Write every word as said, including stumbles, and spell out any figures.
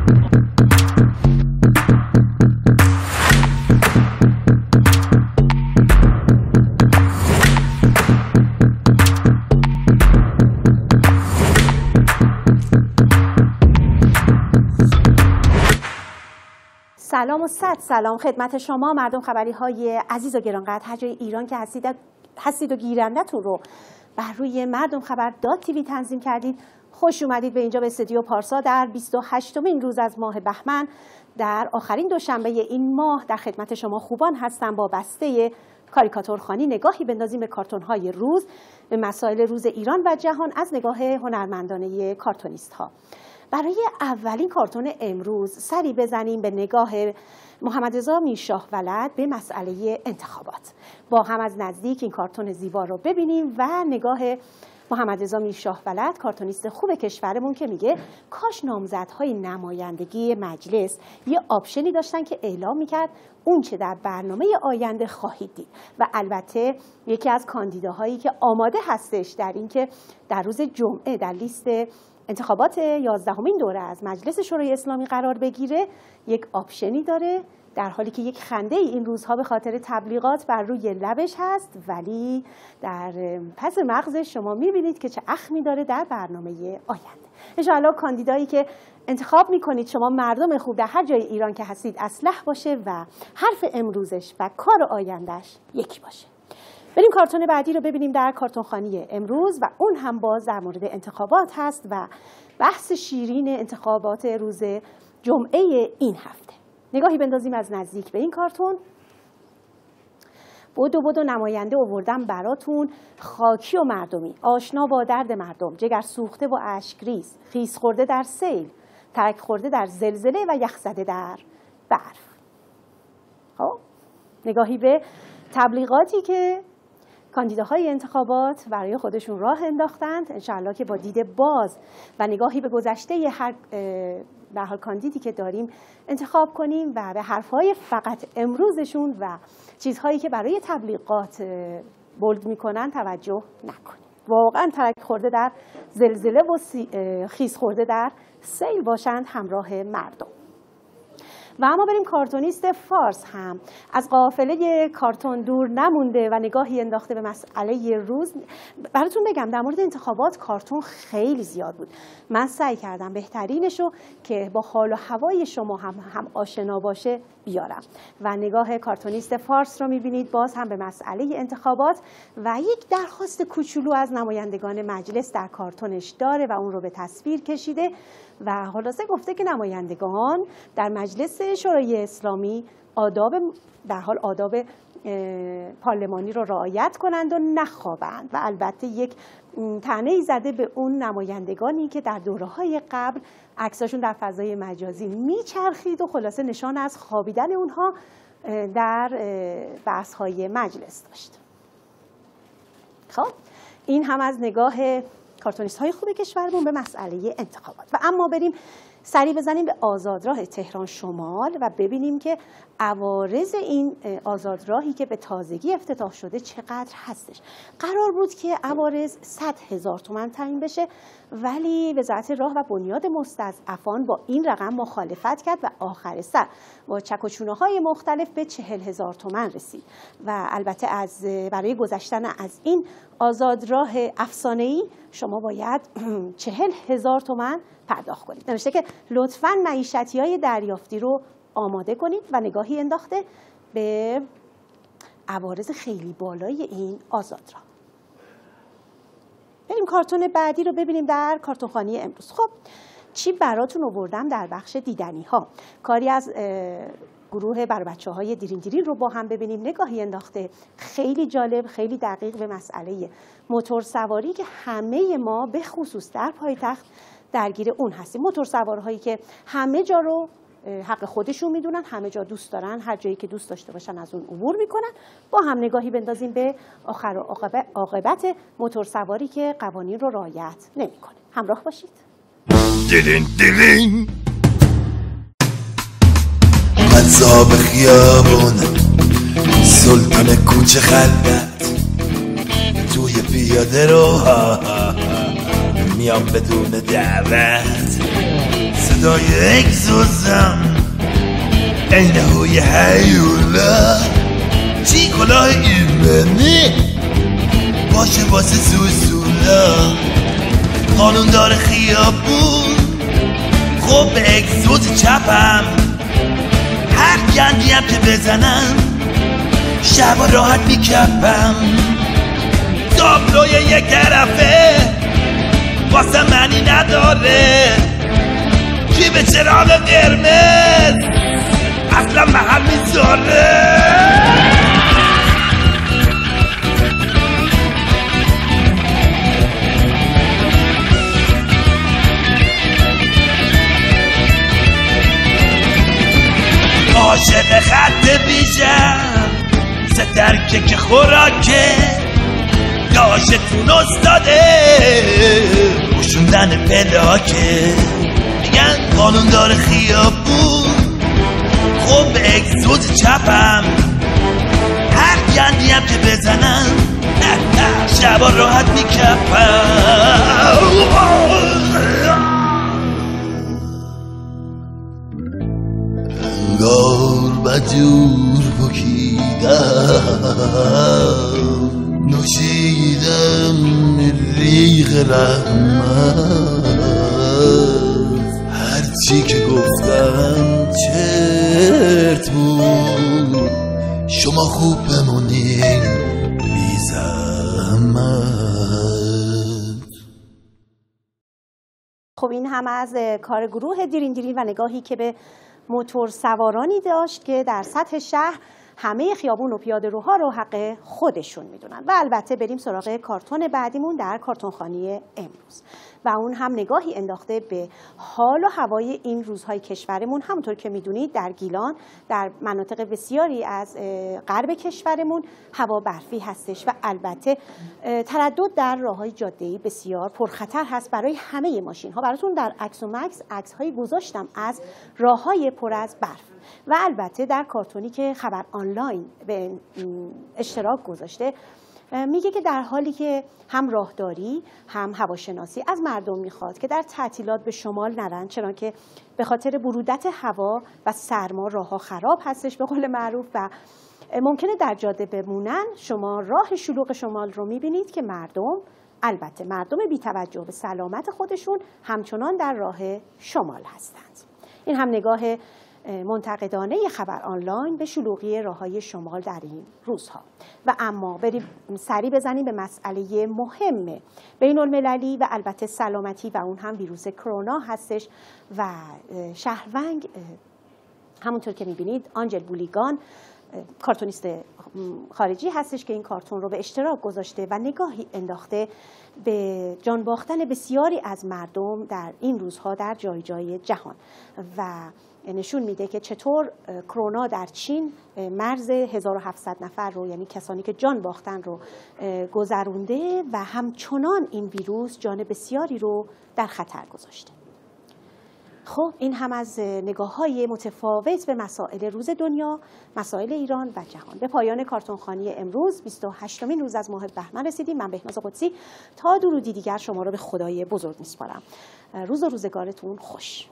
سلام و صد سلام خدمت شما مردم خبری های عزیز و گرانقدر هر جای ایران که هستید هستید و گیرندتون رو بر روی مردم خبر دات تیوی تنظیم کردید. خوش اومدید به اینجا به استودیو پارسا در بیست و هشتمین روز از ماه بهمن در آخرین دوشنبه این ماه. در خدمت شما خوبان هستم با بسته کاریکاتورخوانی نگاهی بندازیم به کارتون‌های روز، به مسائل روز ایران و جهان از نگاه هنرمندانه کارتونیست ها. برای اولین کارتون امروز سری بزنیم به نگاه محمدرضا میرشاه ولد به مسئله انتخابات. با هم از نزدیک این کارتون زیبا رو ببینیم و نگاه محمدرضا میرشاه ولد، کارتونیست خوب کشورمون، که میگه کاش نامزدهای نمایندگی مجلس یه آپشنی داشتن که اعلام میکرد اون چه در برنامه آینده خواهید دید. و البته یکی از کاندیداهایی که آماده هستش در این که در روز جمعه در لیست انتخابات یازدهمین دوره از مجلس شورای اسلامی قرار بگیره یک آپشنی داره، در حالی که یک خنده این روزها به خاطر تبلیغات بر روی لبش هست، ولی در پس مغزش شما میبینید که چه اخمی داره در برنامه آینده. انشاءالله کاندیدایی که انتخاب میکنید شما مردم خوب در هر جای ایران که هستید اصلح باشه و حرف امروزش و کار آیندهش یکی باشه. بریم کارتون بعدی رو ببینیم در کارتونخوانی امروز و اون هم باز در مورد انتخابات هست و بحث شیرین انتخابات روز جمعه این هفته. نگاهی بندازیم از نزدیک به این کارتون. بدو بدو نماینده آوردم براتون، خاکی و مردمی، آشنا با درد مردم، جگر سوخته و اشکریز، خیس خورده در سیل، ترک خورده در زلزله و یخ زده در برف. خب نگاهی به تبلیغاتی که کاندیداهای انتخابات برای خودشون راه انداختند. انشاءالله که با دید باز و نگاهی به گذشته هر به حال کاندیدی که داریم انتخاب کنیم و به حرفهای فقط امروزشون و چیزهایی که برای تبلیغات بولد میکنن توجه نکنیم. واقعا ترک خورده در زلزله و خیس خورده در سیل باشند همراه مردم. و اما بریم کارتونیست فارس هم از قافله کارتون دور نمونده و نگاهی انداخته به مسئله روز. براتون بگم در مورد انتخابات کارتون خیلی زیاد بود. من سعی کردم بهترینشو که با حال و هوای شما هم, هم آشنا باشه بیارم. و نگاه کارتونیست فارس رو میبینید باز هم به مسئله انتخابات و یک درخواست کوچولو از نمایندگان مجلس در کارتونش داره و اون رو به تصویر کشیده و خلاصه گفته که نمایندگان در مجلس شورای اسلامی آداب در حال آداب پارلمانی رو رعایت کنند و نخوابند. و البته یک طعنه‌ای زده به اون نمایندگانی که در دوره‌های قبل عکساشون در فضای مجازی میچرخید و خلاصه نشان از خوابیدن اونها در بحث‌های مجلس داشت. خب این هم از نگاه کارتونیست های خوب کشورمون به مسئله انتخابات. و اما بریم سری بزنیم به آزادراه تهران شمال و ببینیم که عوارض این آزادراهی که به تازگی افتتاح شده چقدر هستش. قرار بود که عوارض صد هزار تومان تعیین بشه، ولی وزارت راه و بنیاد مستضعفان با این رقم مخالفت کرد و آخر سر با چک و چونه های مختلف به چهل هزار تومان رسید. و البته از برای گذشتن از این آزادراه افسانه‌ای شما باید چهل هزار تومان پرداخت کنید. نوشته که لطفاً معیشتی‌های دریافتی رو آماده کنید و نگاهی انداخته به عوارض خیلی بالای این آزادراه. بریم کارتون بعدی رو ببینیم در کارتونخوانی امروز. خب چی براتون آوردم در بخش دیدنی ها؟ کاری از گروه بر بچه های دیرین دیرین رو با هم ببینیم. نگاهی انداخته خیلی جالب، خیلی دقیق به مسئله موتور سواری که همه ما به خصوص در پایتخت درگیر اون هستیم. موتور سوارهایی که همه جا رو حق خودشون میدونن، همه جا دوست دارن، هر جایی که دوست داشته باشن از اون عبور میکنن. با هم نگاهی بندازیم به آخر و عاقبت موتور سواری که قوانین رو رعایت نمیکنه. همراه باشید. دیرین دیرین قذاب خیابون، سلطان کوچه خلوت، توی پیاده رو میام بدون دعوت، صدای اگزوزم اینه های هیولا چی کلاه ایمنی باشه واسه زوزولا قانون داره خیابون خب به اگزوز چپم هر گندی هم که بزنم شبا راحت میکپم تابلوی یک طرفه واسه منی نداره کی به چراغ قرمز اصلا محل میذاره عاشق خط بیشم سترکه که خوراکه یا عاشقتون استاده روشوندن پلاکه میگن قانون داره خیابون خب به اگزوز چپم هر گندی هم که بزنم شبا راحت میکپم انگار بدجور بکیدم نوشیدم ریغ رحمت هرچی که گفتم چرت بود شما خوب بمونین بی زحمت. خب این هم از کار گروه دیرین دیرین و نگاهی که به موتور سوارانی داشت که در سطح شهر همه خیابون و پیاده روها رو حق خودشون میدونن. و البته بریم سراغ کارتون بعدیمون در کارتونخوانی امروز و اون هم نگاهی انداخته به حال و هوای این روزهای کشورمون. همونطور که میدونید در گیلان در مناطق بسیاری از غرب کشورمون هوا برفی هستش و البته تردد در راههای جاده‌ای بسیار پرخطر هست برای همه ماشین ها. براتون در عکس و مکس عکس هایی گذاشتم از راههای پر از برف و البته در کارتونی که خبر آنلاین به اشتراک گذاشته میگه که در حالی که هم راهداری هم هواشناسی از مردم میخواد که در تعطیلات به شمال نرن، چون که به خاطر برودت هوا و سرما راهها خراب هستش به قول معروف و ممکنه در جاده بمونن. شما راه شلوغ شمال رو میبینید که مردم البته مردم بی توجه به سلامت خودشون همچنان در راه شمال هستند. این هم نگاه منتقدانه خبر آنلاین به شلوغی راههای شمال در این روزها. و اما بریم سری بزنیم به مسئله مهم بین المللی و البته سلامتی و اون هم ویروس کرونا هستش و شهرونگ همونطور که میبینید آنجل بولیگان کارتونیست خارجی هستش که این کارتون رو به اشتراک گذاشته و نگاهی انداخته به جان باختن بسیاری از مردم در این روزها در جای جای جهان و نشون میده که چطور کرونا در چین مرز هزار و هفتصد نفر رو، یعنی کسانی که جان باختن رو گذرونده و همچنان این ویروس جان بسیاری رو در خطر گذاشته. خب این هم از نگاه‌های متفاوت به مسائل روز دنیا، مسائل ایران و جهان. به پایان کارتونخوانی امروز بیست و هشتمین روز از ماه بهمن رسیدیم. من بهناز قدسی تا درودی دیگر شما رو به خدای بزرگ میسپارم. روز و روزگارتون خوش.